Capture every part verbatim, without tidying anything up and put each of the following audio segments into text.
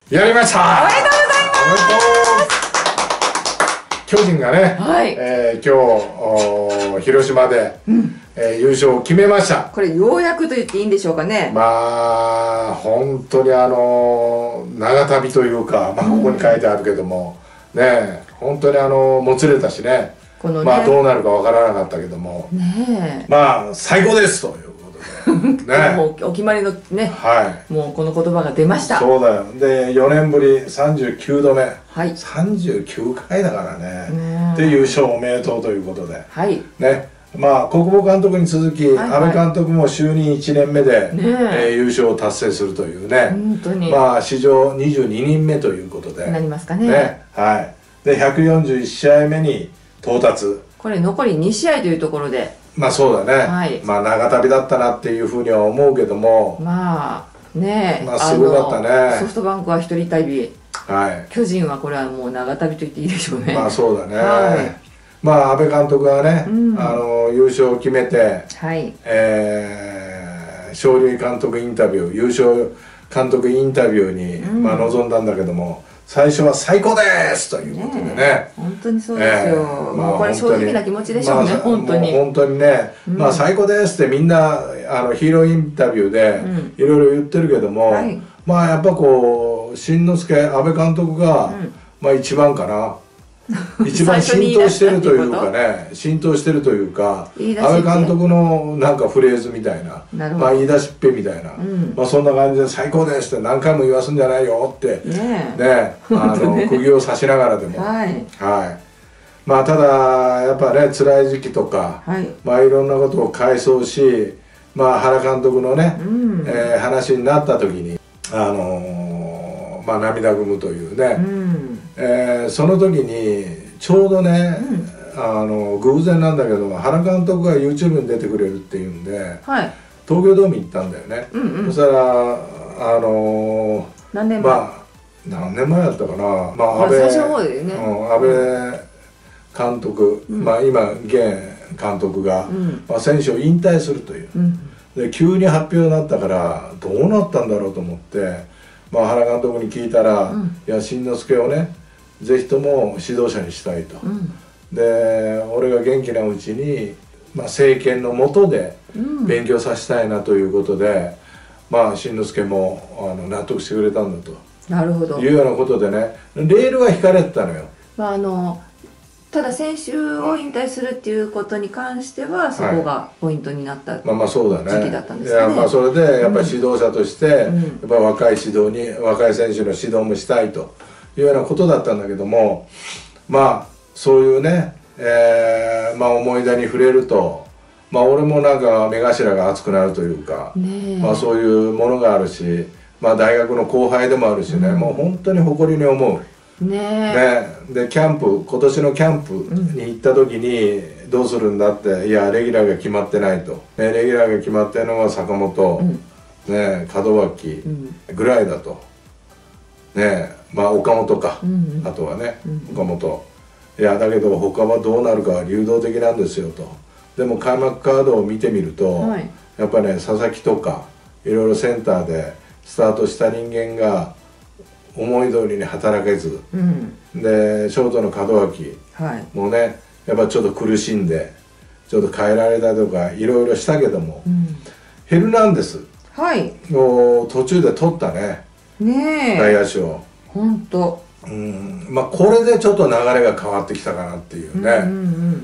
やりました。 おめでとうございます。 巨人がね、 はい、 えー、今日広島で、うんえー、優勝を決めました。 これようやくと言っていいんでしょうかね。 まあ本当にあの長旅というか、まあ、ここに書いてあるけども、うん、ね本当にあのもつれたしね、このねまあどうなるかわからなかったけども、ねまあ最高ですというね、もうお決まりのね、はい、もうこの言葉が出ました。 そうだよ。でよねんぶりさんじゅうきゅうどめ、はい、さんじゅうきゅうかいだからね。で優勝おめでとうということで、はい、ねまあ小久保監督に続き、はいはい、安倍監督も就任いちねんめで、ねえー、優勝を達成するというね、本当にまあ史上にじゅうににんめということでなりますかね。 ねはい、でひゃくよんじゅういちしあいめに到達。 これ残りにしあいというところで。 まあそうだね、はい、まあ長旅だったなっていうふうには思うけども、 まあねえ、 まあすごかったね。 ソフトバンクは一人旅、はい、巨人はこれはもう長旅と言っていいでしょうね。 まあそうだね、はい、まあ安倍監督がね、うん、あの優勝を決めて、はいえー、勝利監督インタビュー優勝監督インタビューに、うんまあ、臨んだんだけども、最初は最高ですということでね、ね本当にそうですよ、えーまあ、もうこれ正直な気持ちでしょうね、まあ、本当に本当にね、うん、まあ最高ですってみんなあのヒーローインタビューでいろいろ言ってるけども、うんはい、まあやっぱこう新之助安倍監督が、うん、まあ一番かな一番浸透してるというかね浸透してるというか安倍監督のなんかフレーズみたいなまあ言い出しっぺみたいな、うん、まあそんな感じで最高ですって何回も言わすんじゃないよってねねあの釘を刺しながらでもはい、はい、まあただやっぱね辛い時期とか、はい、まあいろんなことを回想しまあ原監督のね、うんえー、話になった時にあのー、まあ涙ぐむというね、うんえー、その時にちょうどね、うん、あの偶然なんだけど原監督が YouTube に出てくれるっていうんで、はい、東京ドーム行ったんだよね、うんうん、そしたらあのー、何年前まあ何年前だったかな、まあ、安倍、最初の方でね、うん、安倍監督、うん、まあ今現監督が、うんまあ、選手を引退するという、うん、で急に発表になったからどうなったんだろうと思って、まあ、原監督に聞いたら、うん、いや新之助をねぜひとも指導者にしたいと、うん、で俺が元気なうちに、まあ、政権の下で勉強させたいなということで、うん、まあ新之助もあの納得してくれたんだとなるほどいうようなことでねレールは引かれてたのよ。 まああのただ選手を引退するっていうことに関してはそこがポイントになった時期だったんですかね。 いやまあそれでやっぱり指導者として、うん、やっぱり若い指導に若い選手の指導もしたいというようなことだったんだけども、まあそういうね、えー、まあ思い出に触れると、まあ俺もなんか目頭が熱くなるというか、まあそういうものがあるし、まあ大学の後輩でもあるしね、うん、もう本当に誇りに思う。ねねでキャンプ今年のキャンプに行った時にどうするんだっていやレギュラーが決まってないと、ね、レギュラーが決まってるのは坂本、うん、ね門脇ぐらいだと。ねまあ岡本か、うんうん、あとはね、うん、岡本いやだけど他はどうなるかは流動的なんですよと。でも開幕カードを見てみると、はい、やっぱりね佐々木とかいろいろセンターでスタートした人間が思い通りに働けず、うん、でショートの門脇、はい、もうねやっぱちょっと苦しんでちょっと変えられたとかいろいろしたけども、うん、ヘルナンデスを途中で取ったね、ね外野手を本当うんまあこれでちょっと流れが変わってきたかなっていうね、うんうんうん、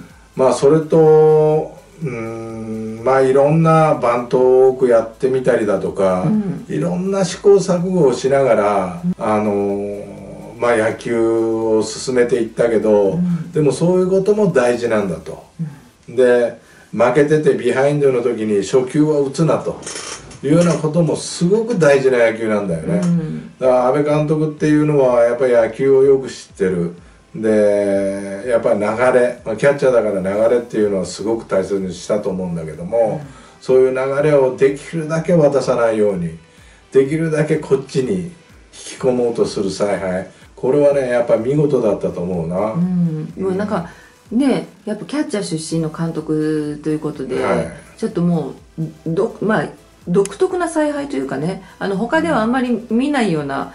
まあそれとうんまあいろんなバントを多くやってみたりだとか、うん、いろんな試行錯誤をしながら、うん、あのまあ野球を進めていったけど、うん、でもそういうことも大事なんだと、うん、で負けててビハインドの時に初球は打つなというようなこともすごく大事な野球なんだよね、うん、だから安倍監督っていうのはやっぱり野球をよく知ってるでやっぱり流れ、まあ、キャッチャーだから流れっていうのはすごく大切にしたと思うんだけども、うん、そういう流れをできるだけ渡さないようにできるだけこっちに引き込もうとする采配これはねやっぱり見事だったと思うな、うん、 もうなんかねやっぱキャッチャー出身の監督ということで、はい、ちょっともうどまあ独特な采配というかねあの他ではあんまり見ないような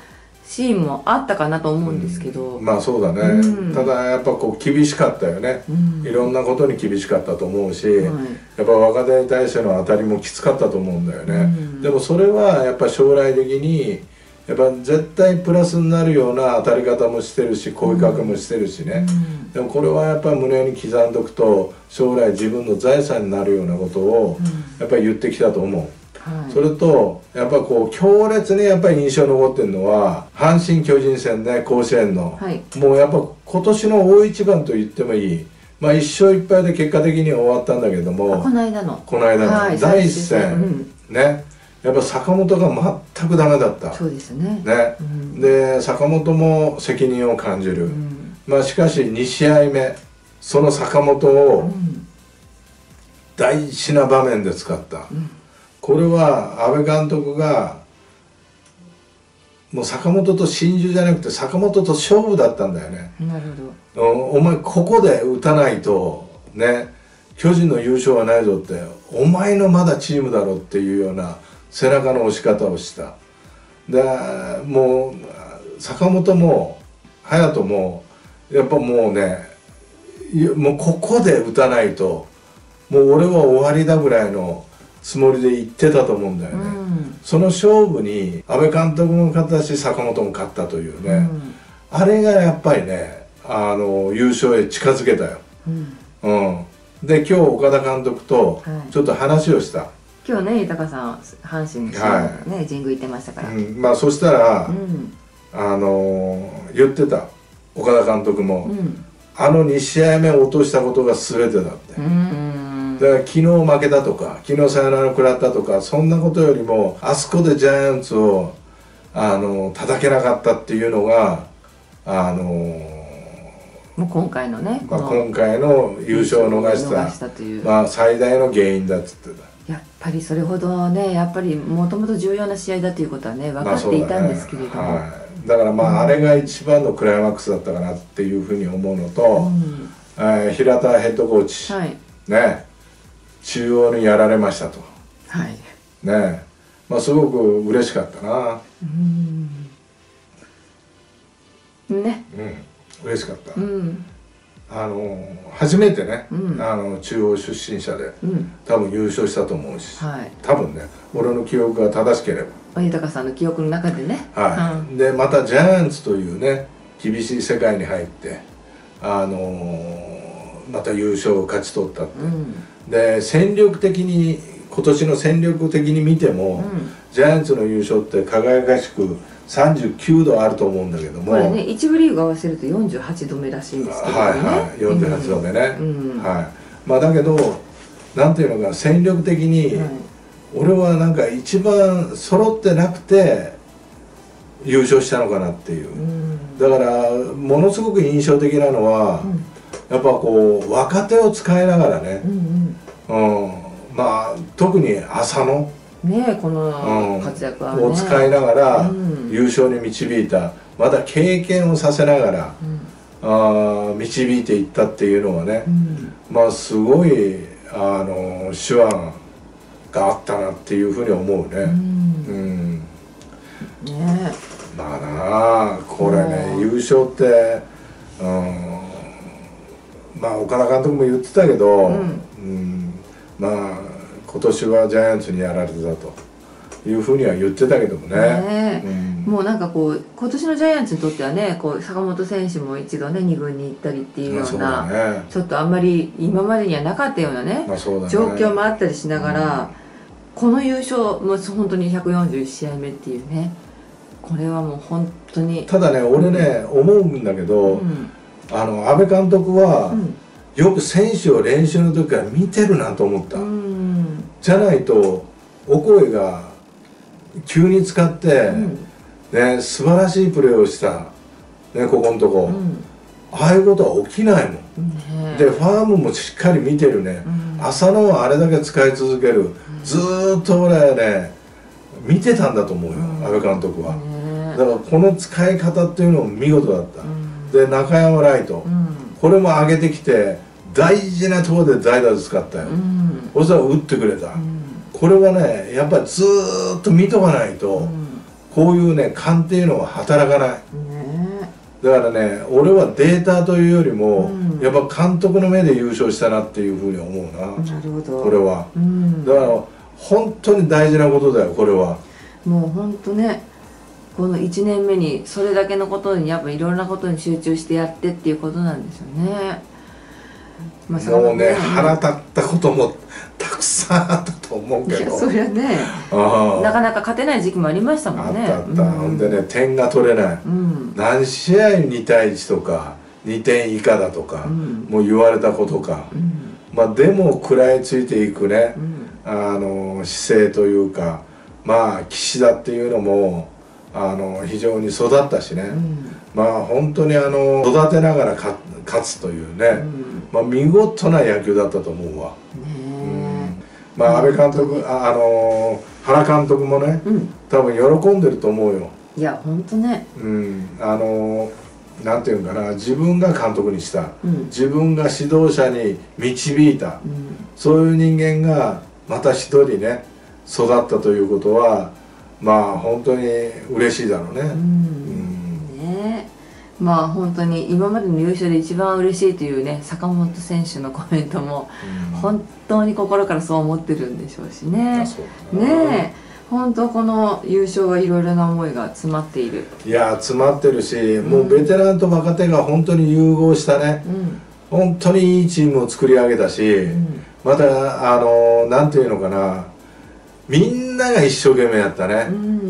シーンもあったかなと思うんですけど、 うん、まあそうだね、うん、ただやっぱこう厳しかったよね、うん、いろんなことに厳しかったと思うし、はい、やっぱ若手に対しての当たりもきつかったと思うんだよね、うん、でもそれはやっぱ将来的にやっぱ絶対プラスになるような当たり方もしてるし声かけもしてるしね、うん、でもこれはやっぱり胸に刻んどくと将来自分の財産になるようなことをやっぱり言ってきたと思う。はい、それとやっぱこう強烈にやっぱり印象に残ってるのは阪神・巨人戦ね、甲子園の、はい、もうやっぱ今年の大一番と言ってもいい、まあいっ勝いっ敗で結果的には終わったんだけども、 この間のこの間の、はい、だいいっ戦、うん、ね、やっぱ坂本が全くダメだった。 そうですね。 ね、うん、で坂本も責任を感じる、うん、まあしかしに試合目その坂本を大事な場面で使った、うん、これは阿部監督がもう坂本と心中じゃなくて坂本と勝負だったんだよね。 なるほど。 お前ここで打たないとね巨人の優勝はないぞって、お前のまだチームだろっていうような背中の押し方をした。でもう坂本も隼人もやっぱもうね、もうここで打たないともう俺は終わりだぐらいのつもりで言ってたと思うんだよね、うん、その勝負に阿部監督も勝ったし坂本も勝ったというね、うん、あれがやっぱりねあの優勝へ近づけたよ、うんうん、で今日岡田監督とちょっと話をした、はい、 今日ね豊さん阪神の試合ね、はい、神宮行ってましたから、 うん、まあそしたら、うん、あの言ってた岡田監督も、うん、あのに試合目を落としたことが全てだって、うん、だから昨日負けたとか昨日サヨナラ食らったとかそんなことよりもあそこでジャイアンツをあの叩けなかったっていうのがあのもう今回のね、 まあ、今回の優勝を逃した、したというまあ最大の原因だっつってた。 やっぱりそれほどねやっぱりもともと重要な試合だということはね分かっていたんですけれども、まあそうだね、はい、だからまあ、うん、あれが一番のクライマックスだったかなっていうふうに思うのと、うんえー、平田ヘッドコーチ、はい、ね中央にやられましたと、はい、ねまあすごく嬉しかったな。 うんね、 うん嬉しかった。うんあの初めてね、うん、あの中央出身者で、うん、多分優勝したと思うし、はい、多分ね俺の記憶が正しければ豊さんの記憶の中でね、 はい、うん、でまたジャイアンツというね厳しい世界に入ってあのー、また優勝を勝ち取ったって、うん、で戦力的に今年の戦力的に見ても、うん、ジャイアンツの優勝って輝かしくさんじゅうきゅうどあると思うんだけども、 これね一部リーグ合わせるとよんじゅうはちどめらしいんですけどね。はいはいよんじゅうはちどめね、うん、はいまあだけどなんていうのか戦力的に、はい、俺はなんか一番揃ってなくて優勝したのかなっていう、うん、だからものすごく印象的なのは、うん、やっぱこう若手を使いながらね、うんうんうん、まあ特に浅野ねこの活躍はね、 うん、を使いながら優勝に導いた、また経験をさせながら、うん、あ導いていったっていうのはね、うん、まあすごいあの手腕があったなっていうふうに思うね。うんうんねまあなあこれね優勝って、うん、まあ岡田監督も言ってたけど、うんうん、まあ今年はジャイアンツにやられたというふうには言ってたけどもね。ねうん、もうなんかこう今年のジャイアンツにとってはねこう坂本選手も一度ねに軍に行ったりっていうような、ね、ちょっとあんまり今までにはなかったようなね、まあそうだね状況もあったりしながら、うん、この優勝もう本当にひゃくよんじゅういち試合目っていうねこれはもう本当にただね俺ね、うん、思うんだけど、うん、あの阿部監督は、うんよく選手を練習の時から見てるなと思った、うん、じゃないとオコエが急に使って、うんね、素晴らしいプレーをした、ね、ここのとこ、うん、ああいうことは起きないもん、ね、でファームもしっかり見てるね、うん、浅野はあれだけ使い続ける、うん、ずーっと俺ね見てたんだと思うよ、うん、阿部監督は、ね、だからこの使い方っていうのも見事だった、うん、で中山ライト、うん、これも上げてきて大事なところで代打で使ったよ、うん、そしたら打ってくれた、うん、これはねやっぱりずーっと見とかないと、うん、 こういうね勘っていうのは働かない、ね、だからね俺はデータというよりも、うん、やっぱ監督の目で優勝したなっていうふうに思うな。 なるほど。 これは、うん、だから本当に大事なことだよこれは。 もう本当ねこのいちねんめにそれだけのことにやっぱいろんなことに集中してやってっていうことなんですよね。 まあ、もうね腹立ったこともたくさんあったと思うけど、いやそりゃねなかなか勝てない時期もありましたもんね。 あったあった、うん、ほんでね点が取れない、うん、何試合にたいいちとかにてん以下だとか、うん、もう言われたことか、うん、まあでも食らいついていくね、うん、あの姿勢というかまあ岸田っていうのもあの非常に育ったしね、うん、まあ本当にあの育てながら勝つというね、うん、まあ見事な野球だったと思うわ。まあ安倍監督、あ、あの原監督もね、うん、多分喜んでると思うよ。 いや本当ね。 うん、あのなんていうかな自分が監督にした、うん、自分が指導者に導いた、うん、そういう人間がまた一人ね育ったということはまあ本当に嬉しいだろうね。うん、うん、 ねまあ本当に今までの優勝で一番嬉しいというね坂本選手のコメントも本当に心からそう思ってるんでしょうしね。ねえ本当この優勝はいろいろな思いが詰まっている。 いや詰まってるし、うん、もうベテランと若手が本当に融合したね、うん、本当にいいチームを作り上げたし、うん、またあのなんていうのかなみんなが一生懸命やったね。うん、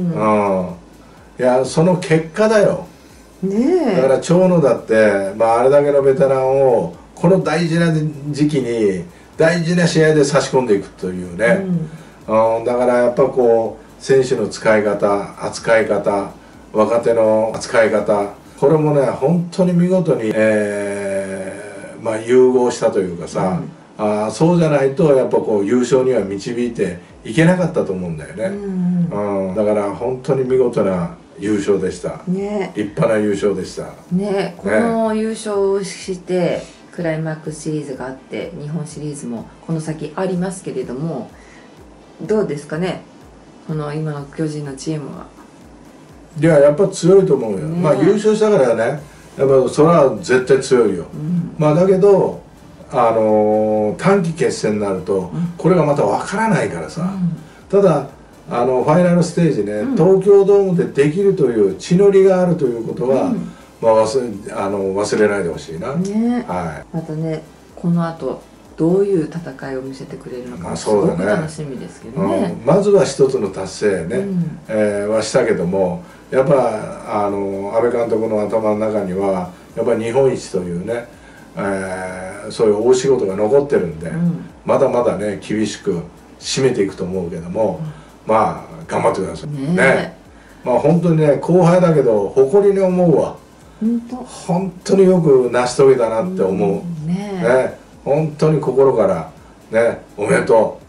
うん、いやその結果だよ。ね、だから長野だって、まあ、あれだけのベテランをこの大事な時期に大事な試合で差し込んでいくというね、うんうん、だからやっぱこう選手の使い方扱い方若手の扱い方これもね本当に見事に、えーまあ、融合したというかさ、うん、あそうじゃないとやっぱこう優勝には導いていけなかったと思うんだよね、うんうん、だから本当に見事な優勝でした、ね、立派な優勝でしたね。この優勝をしてクライマックスシリーズがあって日本シリーズもこの先ありますけれどもどうですかねこの今の巨人のチームは。 いややっぱ強いと思うよ、ね、まあ優勝したからねやっぱそれは絶対強いよ、うん、まあだけどあのー、短期決戦になるとこれがまた分からないからさ、うん、ただあのファイナルステージね、うん、東京ドームでできるという地の利があるということは、うん、まあ、忘れ、あの忘れないでほしいな、ね、はい、 またねこの後どういう戦いを見せてくれるのかすごく楽しみですけどね、 うん、まずは一つの達成ね、うん、えー、はしたけどもやっぱあの安倍監督の頭の中にはやっぱり日本一というね、えー、そういう大仕事が残ってるんで、うん、まだまだね厳しく締めていくと思うけども、うんまあ頑張ってください ね, ねまあ本当にね後輩だけど誇りに思うわ。本当本当によく成し遂げたなって思う、うん、ね, ね本当に心からねおめでとう。